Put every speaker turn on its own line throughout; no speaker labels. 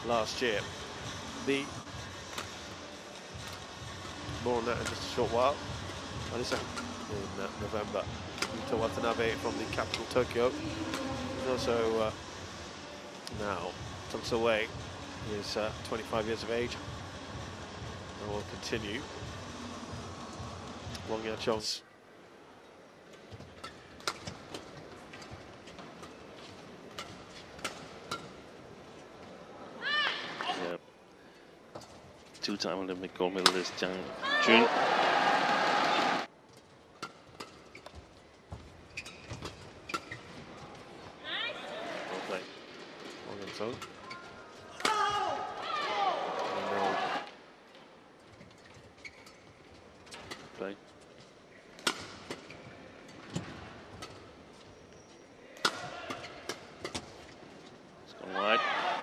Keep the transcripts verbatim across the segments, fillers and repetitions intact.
last year. The more on that in just a short while. twenty-second in uh, November. Yuta Watanabe from the capital Tokyo. He's also uh, now tucks away. He is uh, twenty-five years of age and will continue. Wang Yachong's
yeah. Two-time Olympic gold medalist Zhang Jun.
So.
Play. It's gone wide.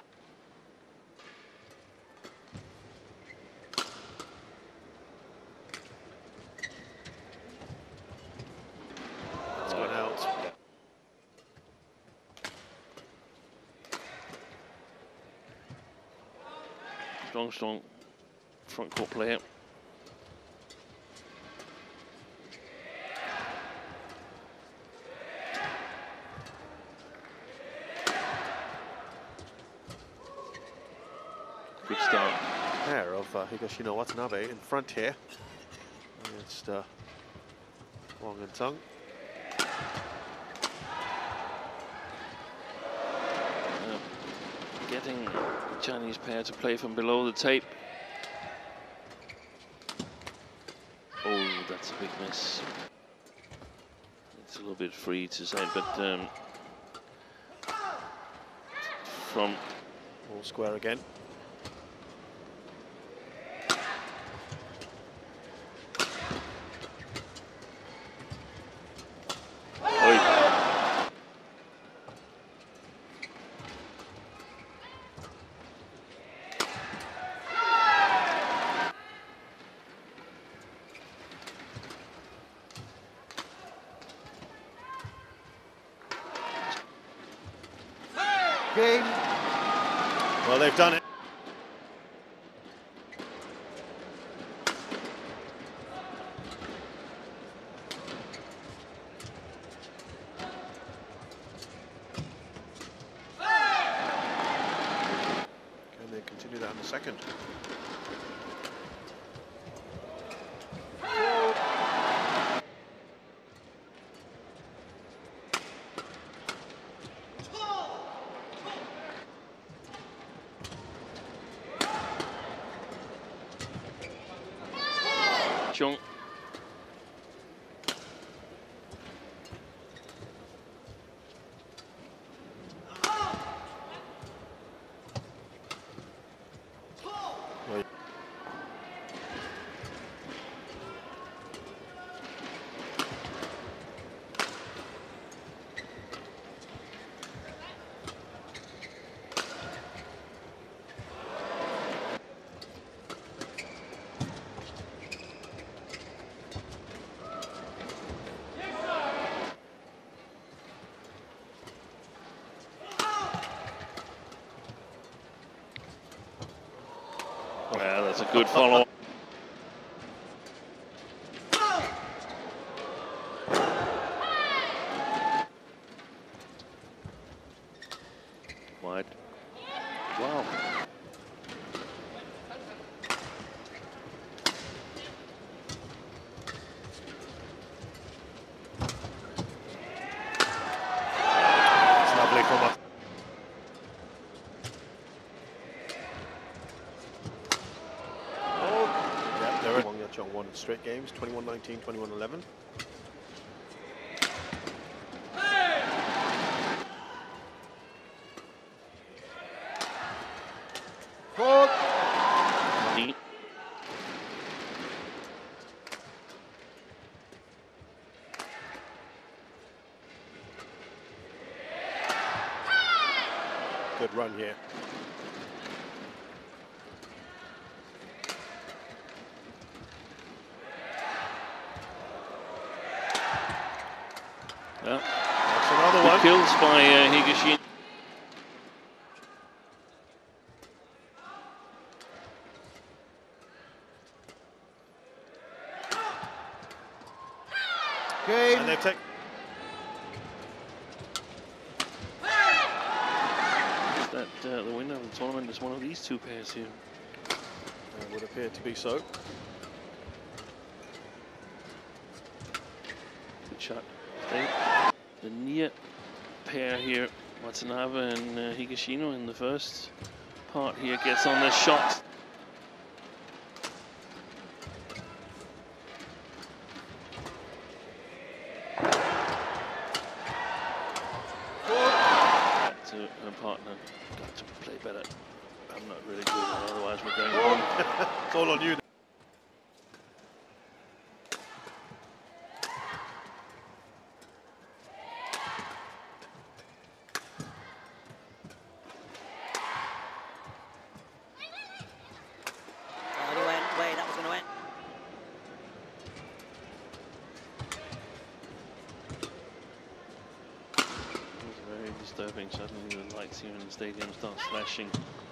It's gone out.
Strong, strong front court player. Good start.
Pair of uh, Higashino Watanabe in front here against uh, Wang Yachong.
Uh, getting the Chinese pair to play from below the tape. Oh, that's a big miss. It's a little bit free to say, but um, from
all square again. Game. Well, they've done it. Can they continue that in the second?
Chung. Well, that's a good follow-up. Wide. Wow.
It's lovely from up. Wang Yachong won in straight games, twenty-one nineteen, twenty-one eleven. Good run here.
Yeah.
That's another
Good
one.
kills by uh, Higashino.
game. And they've taken.
That uh, the winner of the tournament is one of these two pairs here.
It would appear to be so.
Good shot. They, the near pair here, Watanabe and uh, Higashino in the first part here, gets on the shot. To her partner, got to play better. I'm not really good, otherwise we're going home.
It's all on you.
Oh, the way, way that was going to end.
Very disturbing. Suddenly the lights here in the stadium start flashing.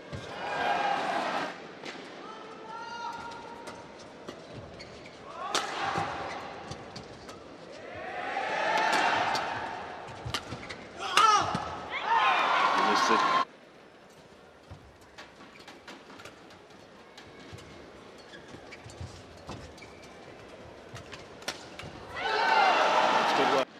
He missed it.
That's good work.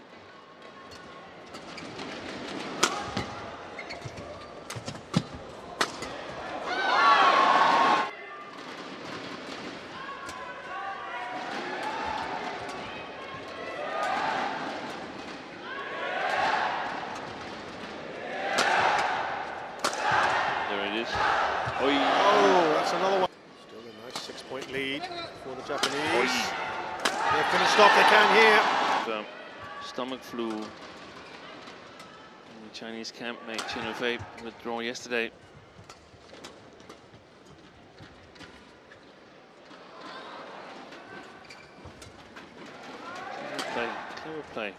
Oi.
Oh, that's another one. Still a nice six-point lead for the Japanese.
Oi.
They've finished off, they can here.
The stomach flu in the Chinese camp made Chen Yufei withdraw yesterday. Clever play, clever play.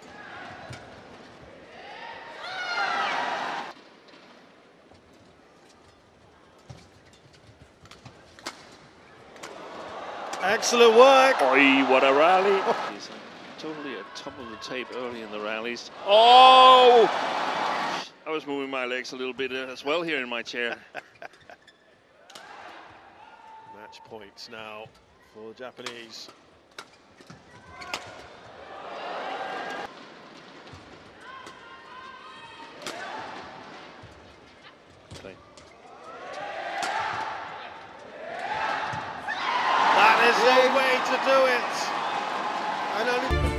Excellent work.
Oi, what a rally. He's uh, totally at top of the tape early in the rallies. Oh! I was moving my legs a little bit uh, as well here in my chair.
Match points now for the Japanese.
Play.
That is the way to do it. And only